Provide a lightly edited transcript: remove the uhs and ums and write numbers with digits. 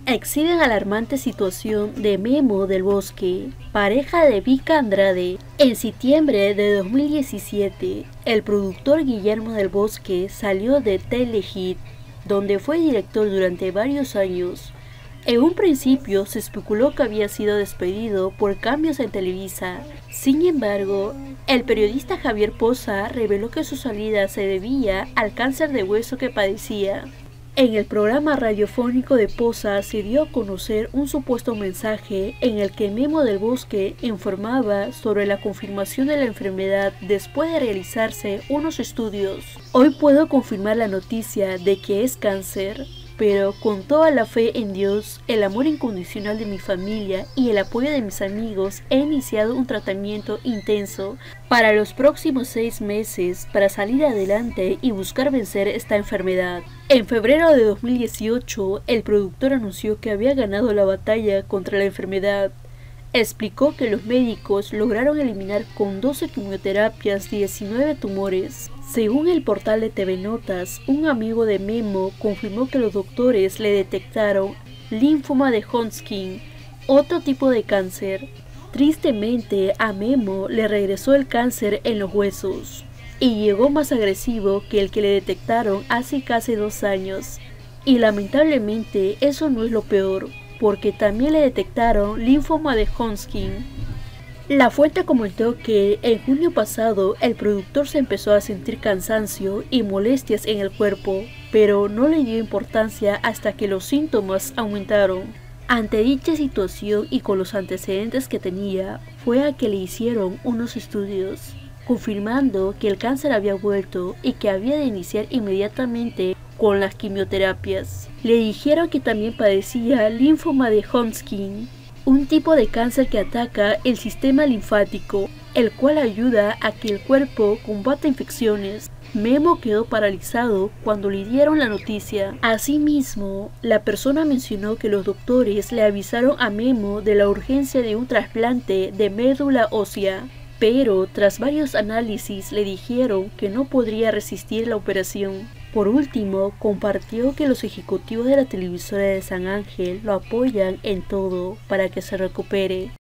Exhiben alarmante situación de Memo del Bosque, pareja de Vika Andrade. En septiembre de 2017, el productor Guillermo del Bosque salió de Telehit, donde fue director durante varios años. En un principio se especuló que había sido despedido por cambios en Televisa. Sin embargo, el periodista Javier Poza reveló que su salida se debía al cáncer de hueso que padecía. En el programa radiofónico de Poza se dio a conocer un supuesto mensaje en el que Memo del Bosque informaba sobre la confirmación de la enfermedad después de realizarse unos estudios. Hoy puedo confirmar la noticia de que es cáncer, pero con toda la fe en Dios, el amor incondicional de mi familia y el apoyo de mis amigos, he iniciado un tratamiento intenso para los próximos 6 meses para salir adelante y buscar vencer esta enfermedad. En febrero de 2018, el productor anunció que había ganado la batalla contra la enfermedad. Explicó que los médicos lograron eliminar con 12 quimioterapias 19 tumores. Según el portal de TV Notas, un amigo de Memo confirmó que los doctores le detectaron linfoma de Hodgkin, otro tipo de cáncer. Tristemente, a Memo le regresó el cáncer en los huesos y llegó más agresivo que el que le detectaron hace casi 2 años. Y lamentablemente eso no es lo peor, porque también le detectaron linfoma de Hodgkin. La fuente comentó que en junio pasado el productor se empezó a sentir cansancio y molestias en el cuerpo, pero no le dio importancia hasta que los síntomas aumentaron. Ante dicha situación y con los antecedentes que tenía, fue a que le hicieron unos estudios, confirmando que el cáncer había vuelto y que había de iniciar inmediatamente con las quimioterapias. Le dijeron que también padecía linfoma de Hodgkin, un tipo de cáncer que ataca el sistema linfático, el cual ayuda a que el cuerpo combata infecciones. Memo quedó paralizado cuando le dieron la noticia. Asimismo, la persona mencionó que los doctores le avisaron a Memo de la urgencia de un trasplante de médula ósea, pero tras varios análisis le dijeron que no podría resistir la operación. Por último, compartió que los ejecutivos de la televisora de San Ángel lo apoyan en todo para que se recupere.